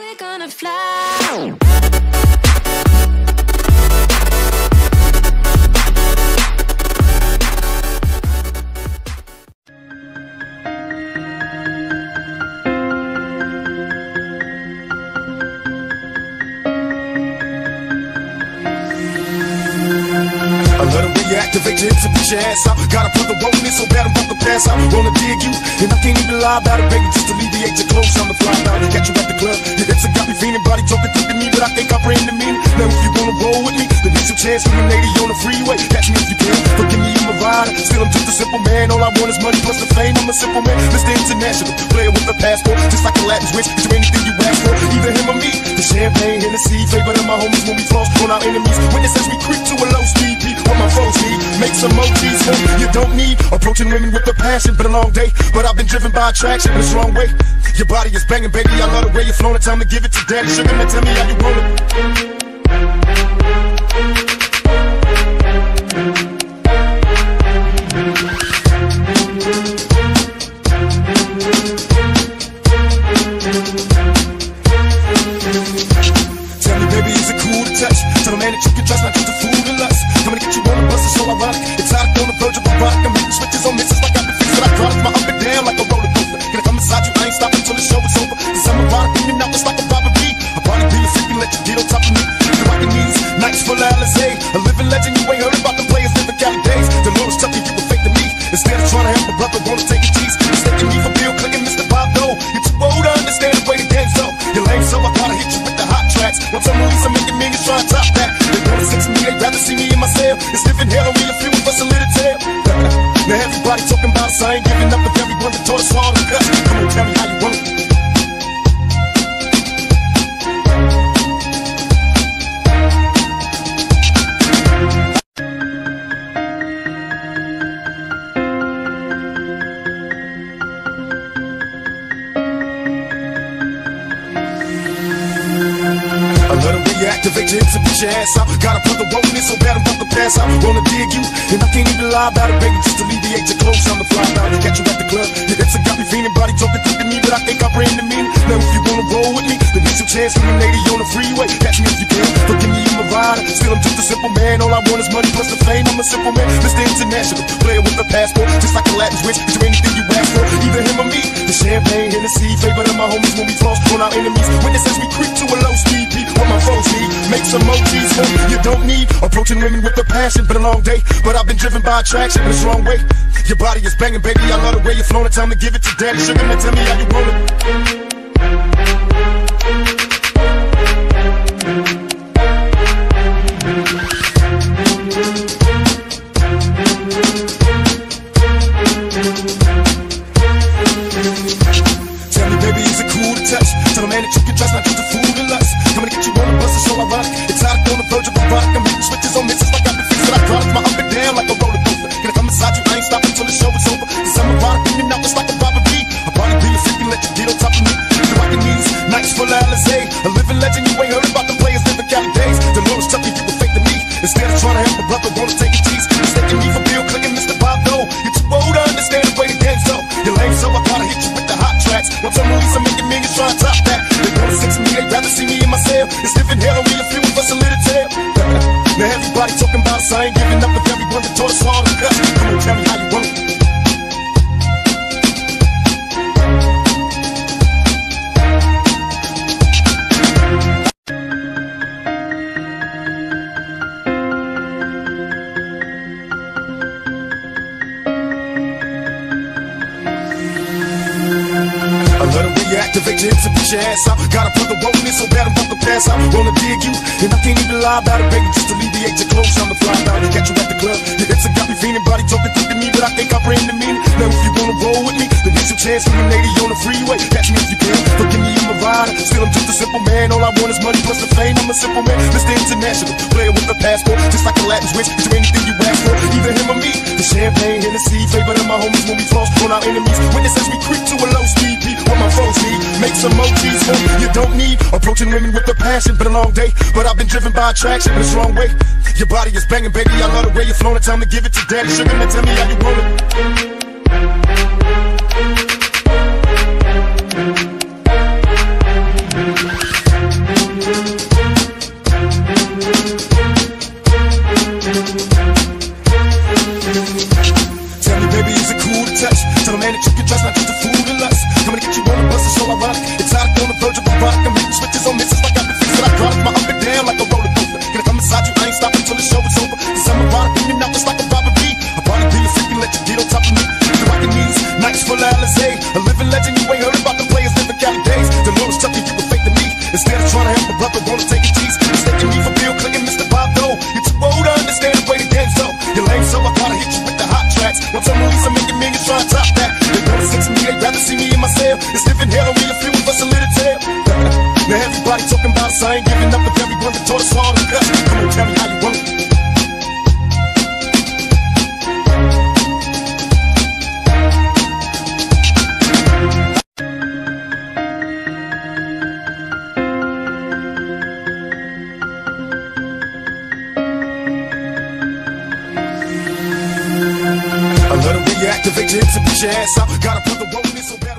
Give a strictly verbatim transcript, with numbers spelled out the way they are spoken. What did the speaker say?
We're gonna fly. Activate your hips and put your ass out. Got a brother rolling it so bad I'm about to pass out. Wanna dig you, and I can't even lie about it, baby. Just alleviate your clothes, I'm the fly out. Catch you at the club, your hips have got me feeling. Body talking through to me, but I can't comprehend the meaning. Now if you wanna roll with me, then get some chance from an eighty on the freeway. Catch me if you can, forgive me, I'm a rider. Still I'm just a simple man, all I want is money plus the fame. I'm a simple man, Mister International, player with a passport, just like a Latin switch. Is there anything you ask for? Either him or me. The champagne, Hennessy, favorite of my homies when we floss on our enemies. Witness as we creep to a low speed, beat what my foes need. Make some emojis, homie, you don't need. Approaching women with a passion, been a long day, but I've been driven by attraction in a strong way. Your body is banging, baby, I love the way you're flowing. Time to give it to daddy sugar, now tell me how you want it. Tell me, baby, is it cool to touch? Tell a man that you can trust, not just a fool to lust. Coming to get you on the bus, it's so ironic. It's hot on the verge of a rock. I'm hitting switches on misses like I've been fixing. I drive my up and down like a roller coaster. Gonna come inside you, I ain't stopping till the show is over. Cause I'm erotic, in and out just like a robbery. I'll probably be a freak and let you get on top of me. You're rocking these nights full of Alizé. A living legend, you ain't heard about the players living Cali days. The Lord's tough, you were fake to me. Instead of trying to help a brother, wanna take a cheese. Mistaking me for Bill Clinton, Mister Bob Dole. You're too old to understand the way the game's so. You're lame, so I gotta hit you with the hot tracks. Once I'm released, I'm making millions trying to top that. They wanna sex me, they'd rather see me in my cell. It's different hell on me, a few of us a little tail. Now everybody talking about us, I ain't giving up with everyone that taught us all the cuss. Come on, tell me how you want it. Activate your hips and put your ass out. Got a brother rolling it so bad I'm about to pass out. Wanna dig you, and I can't even lie about it, baby. Just alleviate your clothes, I'm the fly out. Catch you at the club, your hips have got me feeling. Body talking through to me, but I can't comprehend the meaning. Now if you wanna roll with me, then get some chance from an eighty on the freeway. Catch me if you can, forgive me, I'm a rider. Still I'm just a simple man, all I want is money plus the fame. I'm a simple man, Mister International, player with a passport, just like a Latin switch. Is there anything you ask for? Either him or me. The champagne, Hennessy, favorite of my homies when we floss on our enemies. Witness as we creep to a low speed, beat what my foes need. Make some emojis, homie, you don't need. Approaching women with a passion, been a long day, but I've been driven by attraction in a strong way. Your body is banging, baby, I love the way you're flowing. Time to give it to daddy sugar, now tell me how you want it. Tell me, baby, is it cool to touch? Tell a man that you can trust, not just a fool to lust. Coming to get you on the bus, it's so ironic. It's hot on the verge of a rock. I'm hitting switches on misses like I've been fixing. I drive my up and down like a roller coaster. Gonna come inside you, I ain't stopping till the show is over. Cause I'm erotic, in and out just like a robbery. I'll probably be a freak and let you get on top of me. You're rocking these nights full of Alizé. A living legend, you ain't heard about the players living Cali days. The Lord's tough, you were fake to me. Instead of trying to help a brother, wanna take a cheese. Mistaking me for Bill Clinton, Mister Bob Dole. You're too old to understand the way the game's so. You're lame, so I gotta hit you with the hot tracks. Once I'm released, I'm making millions trying to top that. They wanna sex me, they'd rather see me in my cell. It's different hell on me, a few of us a little tail. Now everybody talking about us, I ain't giving up with everyone that taught us all the cuss. Come on, tell me how you want it. Activate your hips and put your ass out. Got a brother rolling it so bad I'm about to pass out. Wanna dig you, and I can't even lie about it, baby. Just alleviate your clothes, I'm the fly out. Catch you at the club, your hips have got me feeling. Body talking through to me, but I can't comprehend the meaning. Now if you wanna roll with me, then get some chance from an eighty on the freeway. Catch me if you can, forgive me, I'm a rider. Still I'm just a simple man, all I want is money plus the fame. I'm a simple man, Mister International, player with a passport, just like a Latin switch. Is there anything you ask for? Either him or me. The champagne, Hennessy, favorite of my homies when we floss on our enemies. Witness as we creep to a low speed, beat what my foes need. Make some emojis, homie, you don't need. Approaching women with a passion, been a long day, but I've been driven by attraction in a strong way. Your body is banging, baby, I love the way you're flowing. Time to give it to daddy sugar, now tell me how you want it. I ain't giving up with everyone that taught us all the best. Come on, tell me how you want it. I let 'em reactivate your hips and put your ass out. Gotta put the roll in it so bad.